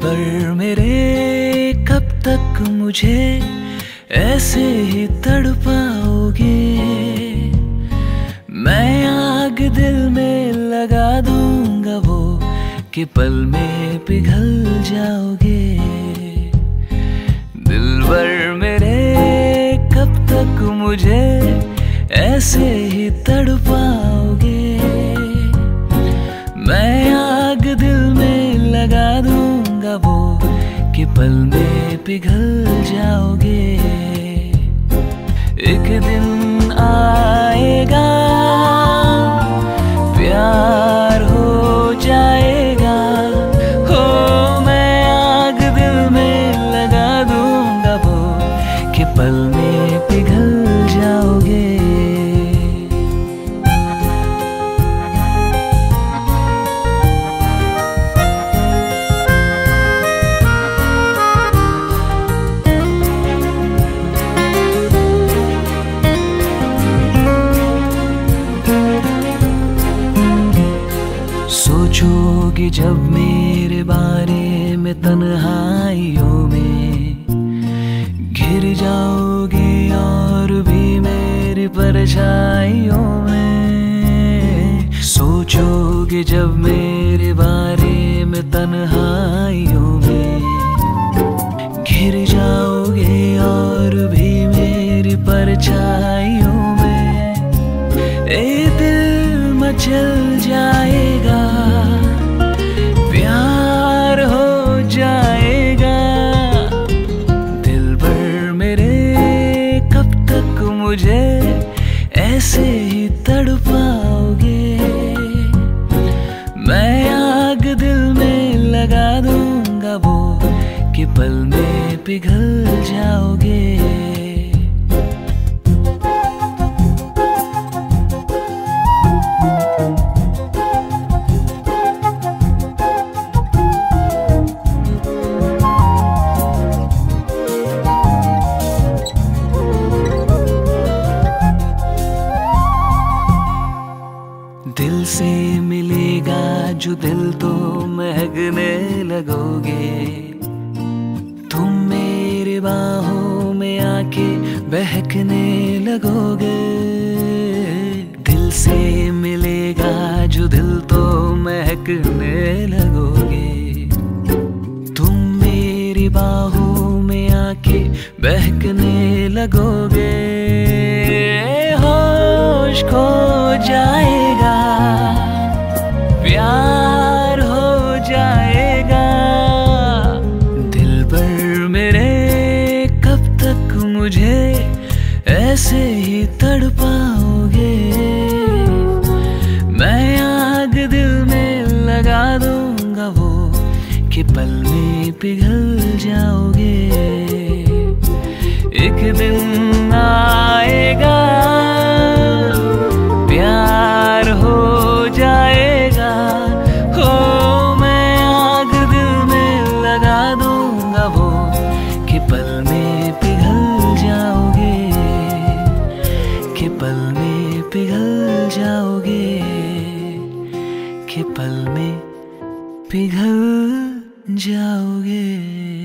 पर मेरे कब तक मुझे ऐसे ही तड़पाओगे। मैं आग दिल में लगा दूंगा वो कि पल में पिघल जाओगे। दिलबर मेरे कब तक मुझे ऐसे ही तड़पाओगे। मैं आग दिल में लगा दूंगा वो कि पल में पिघल जाओगे। एक दिन आएगा प्यार हो जाएगा। हो मैं आग दिल में लगा दूंगा वो कि पल में पिघल जाओगे। सोचोगे जब मेरे बारे में तन्हाइयों में, घिर जाओगे और भी मेरी परछाइयों में। सोचोगे जब मेरे बारे में तन्हाइयों में, घिर जाओगे और भी मेरी परछाइयों में। ए दिल मचल जाएगा, प्यार हो जाएगा। दिलबर मेरे कब तक मुझे ऐसे ही तड़पाओगे। मैं आग दिल में लगा दूंगा वो कि पल में पिघल जाओगे। दिल से मिलेगा जो दिल तो महकने लगोगे। तुम मेरे बाहों में आके बहकने लगोगे। दिल से मिलेगा जो दिल तो महकने लगोगे। तुम मेरी बाहों में आके बहकने लगोगे। होश खो जाएगा, प्यार हो जाएगा। दिलबर मेरे कब तक मुझे ऐसे ही तड़पाओगे। मैं आग दिल में लगा दूंगा वो कि पल में पिघल जाओगे। एक दिन आएगा प्यार हो जाएगा। हो मैं आग दिल में लगा दूंगा वो कि पल में पिघल जाओगे। कि पल में पिघल जाओगे। कि पल में पिघल जाओगे।